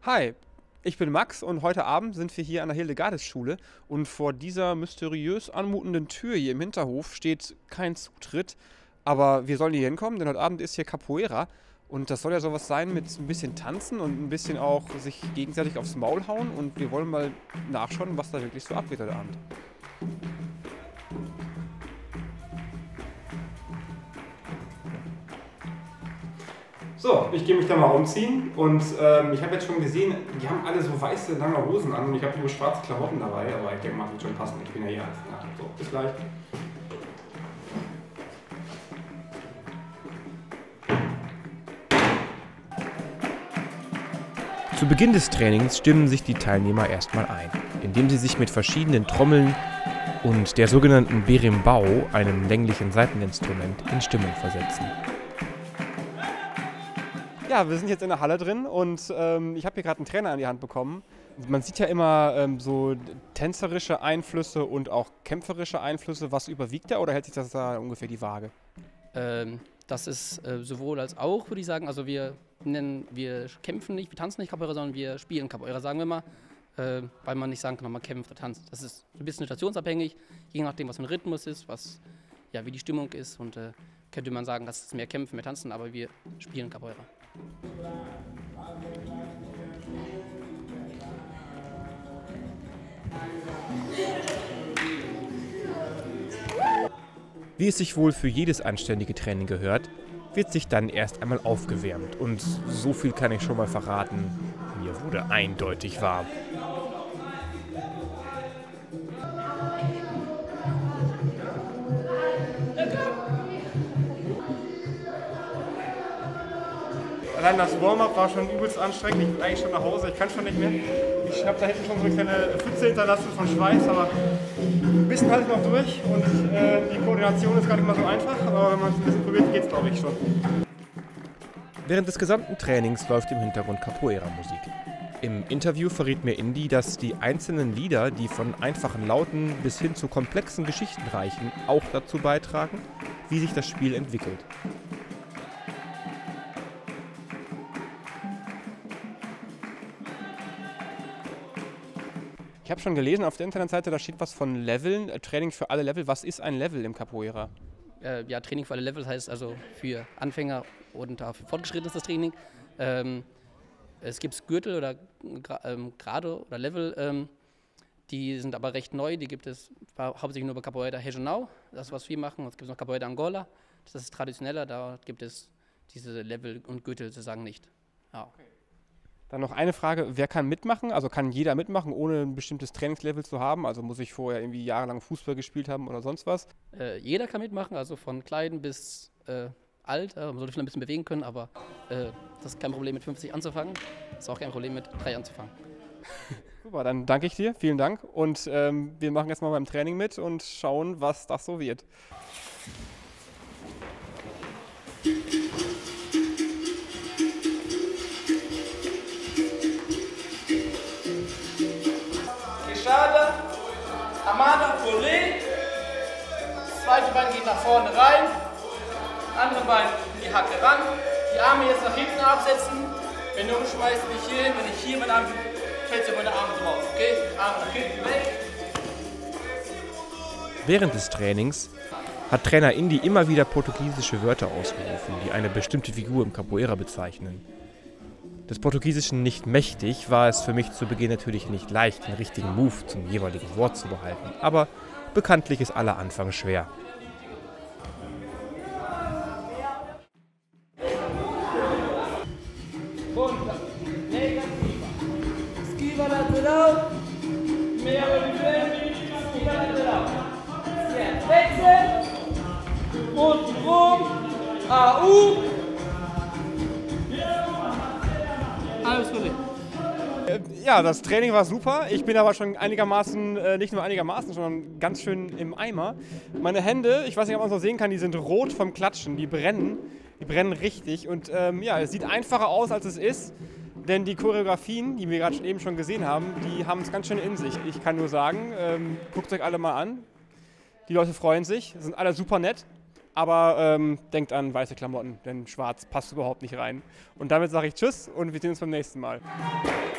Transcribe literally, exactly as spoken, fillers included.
Hi, ich bin Max und heute Abend sind wir hier an der Hildegardes-Schule und vor dieser mysteriös anmutenden Tür hier im Hinterhof steht kein Zutritt, aber wir sollen hier hinkommen, denn heute Abend ist hier Capoeira und das soll ja sowas sein mit ein bisschen Tanzen und ein bisschen auch sich gegenseitig aufs Maul hauen und wir wollen mal nachschauen, was da wirklich so abgeht heute Abend. So, ich gehe mich da mal umziehen und ähm, ich habe jetzt schon gesehen, die haben alle so weiße, lange Hosen an und ich habe nur schwarze Klamotten dabei, aber ich denke mal, das wird schon passen, ich bin ja hier als Nacht. So, bis gleich. Zu Beginn des Trainings stimmen sich die Teilnehmer erstmal ein, indem sie sich mit verschiedenen Trommeln und der sogenannten Berimbau, einem länglichen Saiteninstrument, in Stimmung versetzen. Ja, wir sind jetzt in der Halle drin und ähm, ich habe hier gerade einen Trainer an die Hand bekommen. Man sieht ja immer ähm, so tänzerische Einflüsse und auch kämpferische Einflüsse. Was überwiegt da oder hält sich das da ungefähr die Waage? Ähm, das ist äh, sowohl als auch, würde ich sagen. Also wir nennen, wir kämpfen nicht, wir tanzen nicht Capoeira, sondern wir spielen Capoeira, sagen wir mal. Äh, weil man nicht sagen kann, ob man kämpft oder tanzt. Das ist ein bisschen situationsabhängig, je nachdem, was für ein Rhythmus ist, was, ja, wie die Stimmung ist. Und äh, könnte man sagen, das ist mehr Kämpfen, mehr Tanzen, aber wir spielen Capoeira. Wie es sich wohl für jedes anständige Training gehört, wird sich dann erst einmal aufgewärmt. Und so viel kann ich schon mal verraten, mir wurde eindeutig warm. Allein das Warm-up war schon übelst anstrengend, ich bin eigentlich schon nach Hause, ich kann schon nicht mehr. Ich habe da hinten schon so eine kleine Pfütze hinterlassen von Schweiß, aber ein bisschen halte ich noch durch und äh, die Koordination ist gar nicht mal so einfach, aber wenn man es ein bisschen probiert, geht es glaube ich schon. Während des gesamten Trainings läuft im Hintergrund Capoeira-Musik. Im Interview verriet mir Indy, dass die einzelnen Lieder, die von einfachen Lauten bis hin zu komplexen Geschichten reichen, auch dazu beitragen, wie sich das Spiel entwickelt. Ich habe schon gelesen auf der Internetseite, da steht was von Leveln, äh, Training für alle Level. Was ist ein Level im Capoeira? Äh, ja, Training für alle Level heißt also für Anfänger und auch für fortgeschrittenes das Training. Ähm, es gibt Gürtel oder ähm, Grade oder Level, ähm, die sind aber recht neu. Die gibt es hauptsächlich nur bei Capoeira Regional, das ist, was wir machen. Es gibt noch Capoeira Angola, das ist traditioneller, da gibt es diese Level und Gürtel sozusagen nicht. Ja. Okay. Dann noch eine Frage, wer kann mitmachen? Also kann jeder mitmachen, ohne ein bestimmtes Trainingslevel zu haben? Also muss ich vorher irgendwie jahrelang Fußball gespielt haben oder sonst was? Äh, jeder kann mitmachen, also von klein bis äh, alt. Äh, man sollte vielleicht ein bisschen bewegen können, aber äh, das ist kein Problem mit fünfzig anzufangen. Das ist auch kein Problem mit drei anzufangen. Super, dann danke ich dir, vielen Dank. Und ähm, wir machen jetzt mal beim Training mit und schauen, was das so wird. Quechada, Amada, Polé. Das zweite Bein geht nach vorne rein. Andere Bein in die Hacke ran. Die Arme jetzt nach hinten absetzen. Wenn du umschmeißt, nicht hier hin. Wenn ich hier mit Arm fällt du meine Arme drauf. Okay? Arme nach hinten weg. Während des Trainings hat Trainer Indy immer wieder portugiesische Wörter ausgerufen, die eine bestimmte Figur im Capoeira bezeichnen. Des Portugiesischen nicht mächtig war es für mich zu Beginn natürlich nicht leicht, den richtigen Move zum jeweiligen Wort zu behalten, aber bekanntlich ist aller Anfang schwer. Esquiva lateral. Meia de frente. Esquiva lateral. Wechsel. Und rum. A U. Alles gut. Ja, das Training war super. Ich bin aber schon einigermaßen, äh, nicht nur einigermaßen, sondern ganz schön im Eimer. Meine Hände, ich weiß nicht, ob man es noch sehen kann, die sind rot vom Klatschen, die brennen. Die brennen richtig und ähm, ja, es sieht einfacher aus, als es ist. Denn die Choreografien, die wir gerade schon eben schon gesehen haben, die haben es ganz schön in sich. Ich kann nur sagen, ähm, guckt euch alle mal an. Die Leute freuen sich, sind alle super nett. Aber ähm, denkt an weiße Klamotten, denn schwarz passt überhaupt nicht rein. Und damit sage ich Tschüss und wir sehen uns beim nächsten Mal.